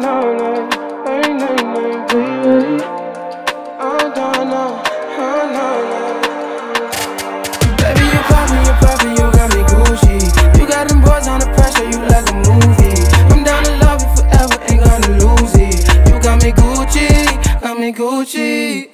Baby, you poppin', you got me Gucci. You got them boys on the pressure, you like a movie. I'm down to love you forever, ain't gonna lose it. You got me Gucci, got me Gucci.